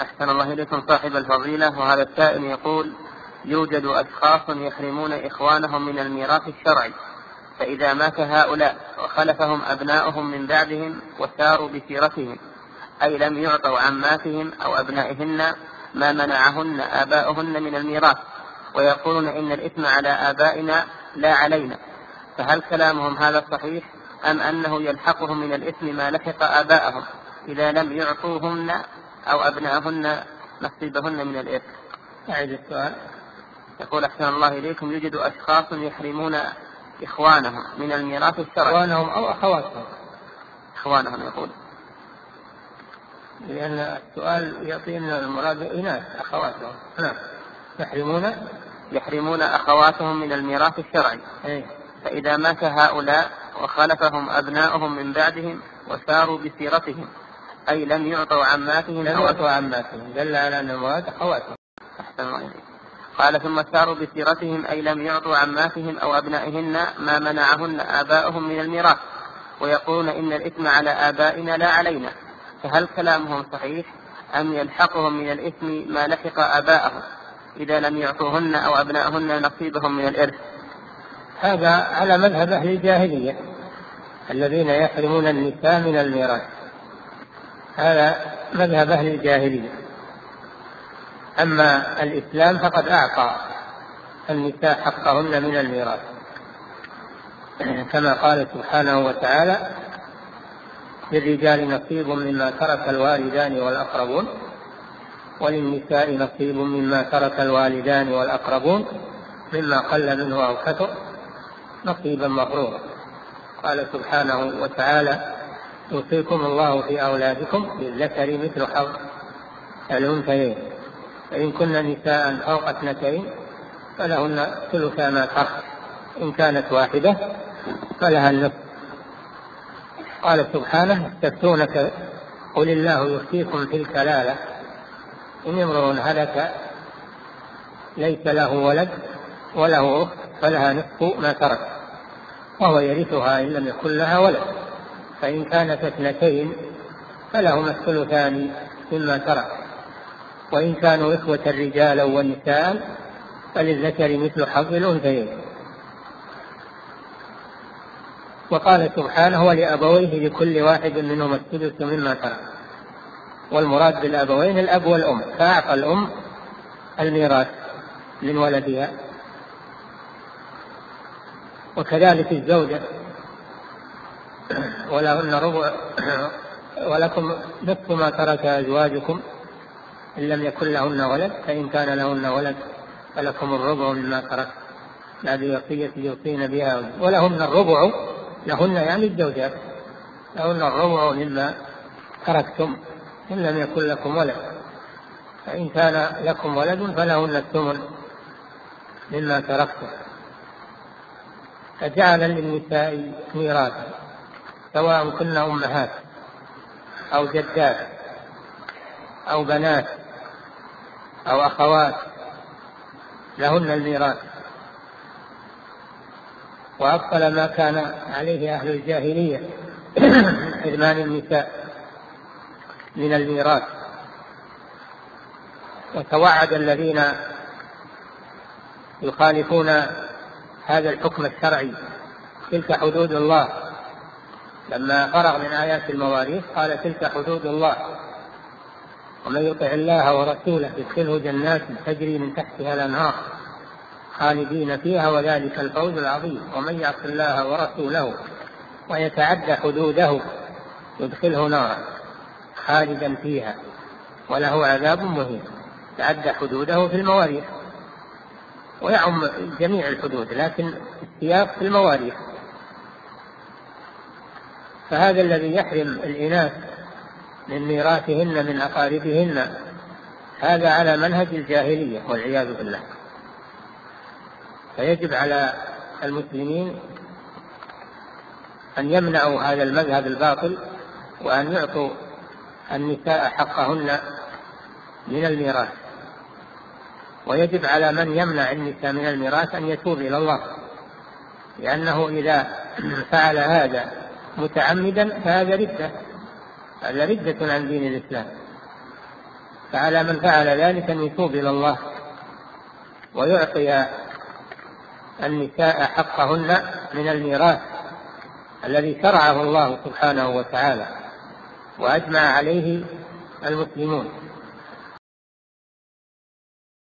أحسن الله إليكم صاحب الفضيلة. وهذا السائل يقول: يوجد أشخاص يحرمون إخوانهم من الميراث الشرعي، فإذا مات هؤلاء وخلفهم أبناؤهم من بعدهم وساروا بسيرتهم، أي لم يعطوا عماتهم أو أبنائهن ما منعهن آباؤهن من الميراث، ويقولون إن الإثم على آبائنا لا علينا، فهل كلامهم هذا صحيح أم أنه يلحقهم من الإثم ما لحق آباءهم إذا لم يعطوهن أو أبنائهن نصيبهن من الإرث؟ أعد السؤال. يقول: أحسن الله إليكم، يوجد أشخاص يحرمون إخوانهم من الميراث الشرعي. إخوانهم أو أخواتهم؟ إخوانهم يقول، لأن السؤال يعطينا المراد إناث أخواتهم. نعم. يحرمون أخواتهم من الميراث الشرعي، فإذا مات هؤلاء وخلفهم أبناؤهم من بعدهم وساروا بسيرتهم، أي لم يعطوا عماتهم دل على أن المراد أخواتهم. أحسن الله إليك. قال: ثم ساروا بسيرتهم، أي لم يعطوا عماتهم أو أبنائهن ما منعهن آباؤهم من الميراث، ويقولون إن الإثم على آبائنا لا علينا، فهل كلامهم صحيح أم يلحقهم من الإثم ما لحق آباءهم إذا لم يعطوهن أو أبنائهن نصيبهم من الإرث؟ هذا على مذهب أهل الجاهلية الذين يحرمون النساء من الميراث، هذا مذهب أهل الجاهلية. أما الإسلام فقد أعطى النساء حقهن من الميراث، كما قال سبحانه وتعالى: للرجال نصيب مما ترك الوالدان والأقربون، وللنساء نصيب مما ترك الوالدان والأقربون، مما قل منه أو كثر نصيبا مفروضا. قال سبحانه وتعالى: يوصيكم الله في أولادكم للذكر مثل حظ الأنثيين، فإن كن نساء فوق 2 فلهن ثلث ما ترك، إن كانت واحدة فلها النصف. قال سبحانه: يستفتونك قل الله يفتيكم في الكلالة إن امرؤ هلك ليس له ولد وله أخت فلها نصف ما ترك وهو يرثها إن لم يكن لها ولد، فإن كانت 2 فلهما الثلثان مما ترك، وإن كانوا إخوة رجالا ونساء فللذكر مثل حظ الأنثيين. وقال سبحانه: ولأبويه لكل واحد منهما السدس مما ترك، والمراد بالأبوين الأب والأم، فأعطى الأم الميراث من ولدها. وكذلك الزوجة ولهن ربع ولكم نصف ما ترك أزواجكم إن لم يكن لهن ولد، فإن كان لهن ولد فلكم الربع مما ترك هذه وصية يوصين بها، ولهن الربع، لهن يعني الزوجات، لهن الربع مما تركتم إن لم يكن لكم ولد، فإن كان لكم ولد فلهن الثمن مما تركتم. فجعل للنساء ميراثا سواء كن أمهات أو جدات أو بنات أو أخوات، لهن الميراث. وأبطل ما كان عليه أهل الجاهلية حرمان النساء من الميراث. وتوعد الذين يخالفون هذا الحكم الشرعي تلك حدود الله، لما فرغ من آيات المواريث قال: تلك حدود الله، ومن يطع الله ورسوله يدخله جنات تجري من تحتها الأنهار خالدين فيها وذلك الفوز العظيم، ومن يعص الله ورسوله ويتعدى حدوده يدخله نارا خالدا فيها وله عذاب مهين. تعدى حدوده في المواريث، ويعم جميع الحدود، لكن السياق في المواريث. فهذا الذي يحرم الإناث من ميراثهن من أقاربهن هذا على منهج الجاهلية والعياذ بالله. فيجب على المسلمين أن يمنعوا هذا المذهب الباطل، وأن يعطوا النساء حقهن من الميراث. ويجب على من يمنع النساء من الميراث أن يتوب إلى الله، لأنه إذا فعل هذا متعمدا فهذا ردة، هذا ردة عن دين الإسلام. فعلى من فعل ذلك أن يتوب إلى الله ويعطي النساء حقهن من الميراث الذي شرعه الله سبحانه وتعالى وأجمع عليه المسلمون.